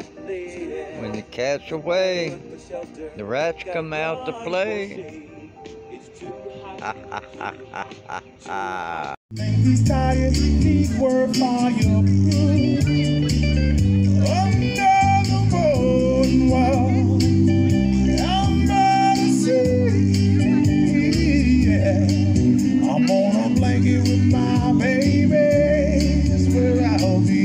When the cat's away, the rats come out to play. Ha ha ha ha ha ha. He's tired, he's worth fireproof. Under the boardwalk, I'm by the sea. Yeah. I'm on a blanket with my baby. That's where I'll be.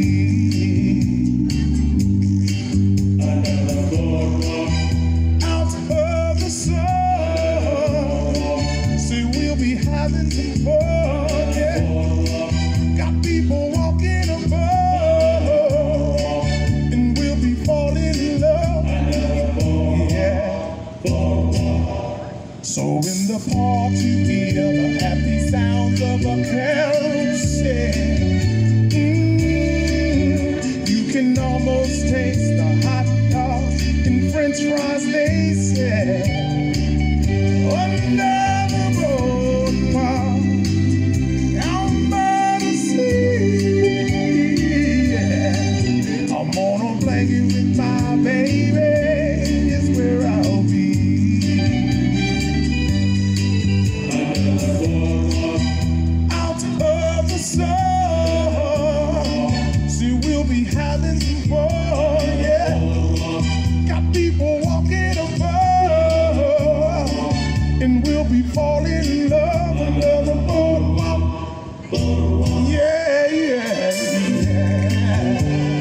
Under the boardwalk, out of the sun. See, we'll be having some fun. So in the park you hear the happy sounds of a carousel. You can almost taste the hot dog and French fries they sell. Under the boardwalk, down by the sea. Yeah. I'm on a blanket with my baby. It's where I'll be. See, we'll be having some fun, yeah. Got people walking above, and we'll be falling in love under the boardwalk. Yeah, yeah, yeah.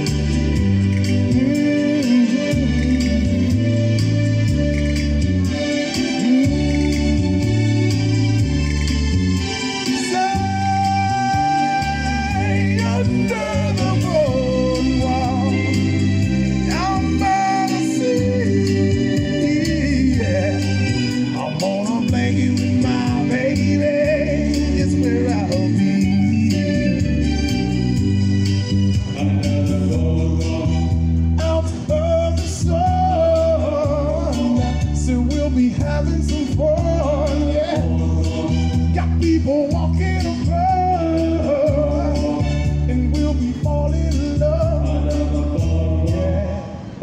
Having some fun, yeah. Got people walking above, and we'll be falling in love. Yeah.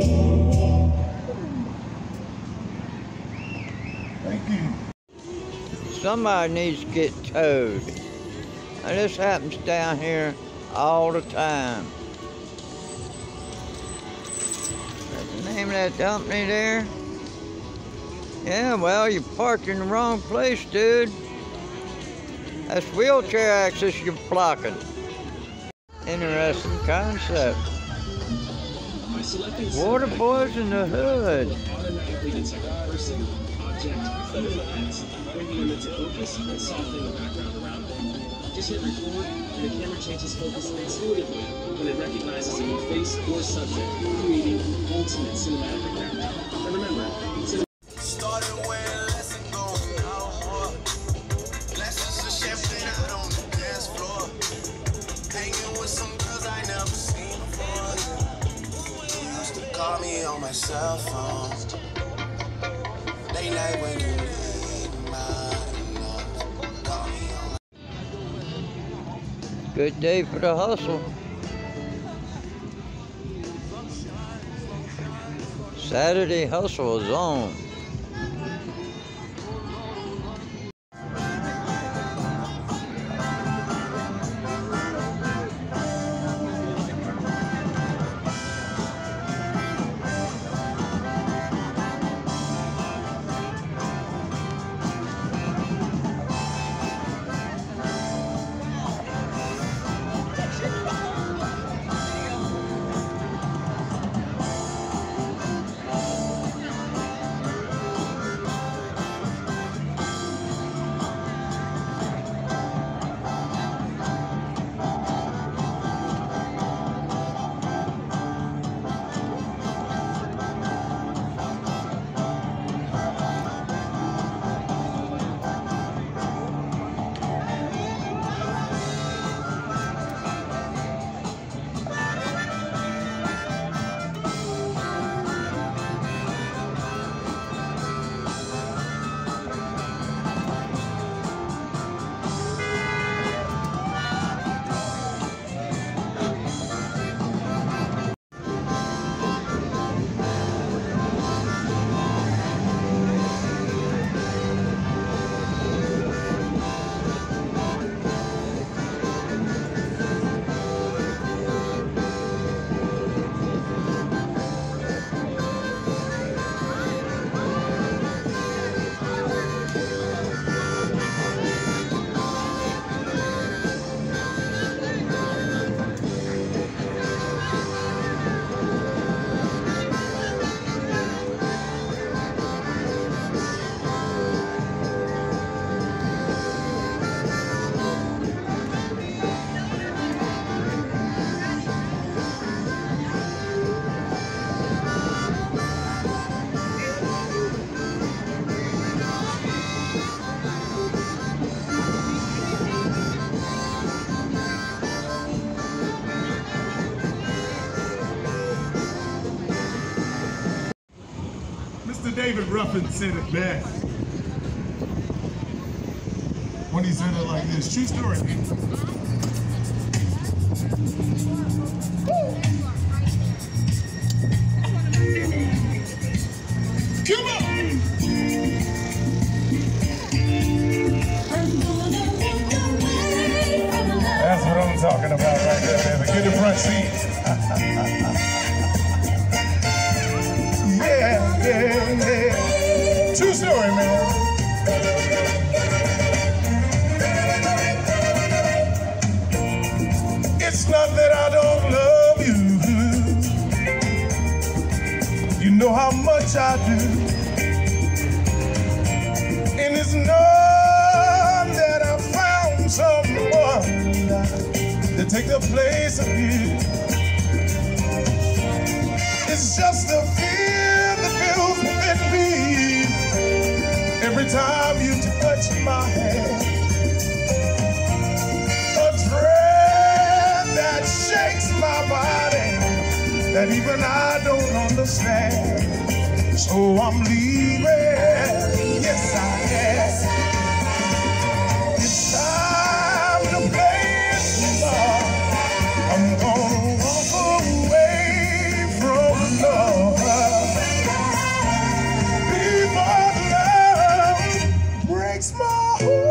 Thank you. Somebody needs to get towed. Now, this happens down here all the time. That's the name of that company there? Yeah, well, you parked in the wrong place, dude. That's wheelchair access you're blocking. Interesting concept. Water boys in the hood. Just hit record, and the camera changes focus intuitively when it recognizes a new face or subject, creating ultimate cinematic effect. And remember, started wearing less and going out more. Glasses of champagne out on the dance floor. Hanging with some girls I never seen before. Used to call me on my cell phone. Late night when you need my love. Call me on my... Good day for the hustle. Saturday hustle is on. Sister David Ruffin said it best when he said it like this. True story. Come on! That's what I'm talking about right there, baby. Get the front seat. Yeah, yeah, yeah. True story, man. It's not that I don't love you. You know how much I do. And it's not that I found someone to take the place of you. It's just a fear that fills within me every time you touch my hand. A dread that shakes my body that even I don't understand. So I'm leaving. Yes, I am. It's time to play it smart. I'm gonna walk away from love. Before love breaks my heart.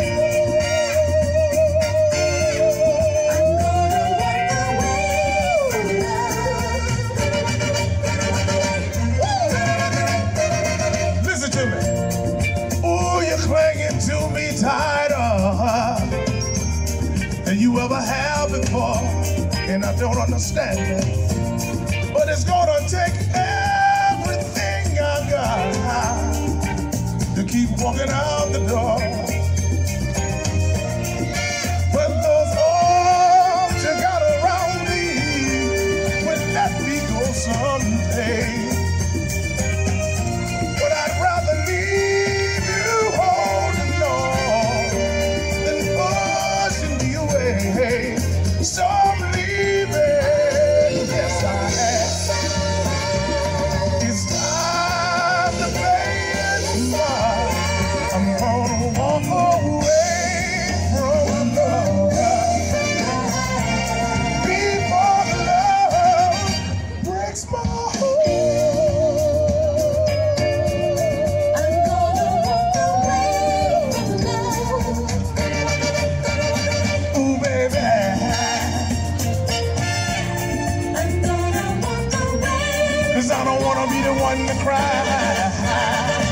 Clinging to me tighter than you ever have before, and I don't understand it, but it's gonna take everything I got to keep walking out the door. But those arms you got around me will let me go someday. But I'd rather leave so I'm leaving, yes I am. It's time to play it smart. I'm gonna walk away from love before love breaks my heart. I'm gonna walk away from love. Ooh, baby. I don't wanna be the one to cry.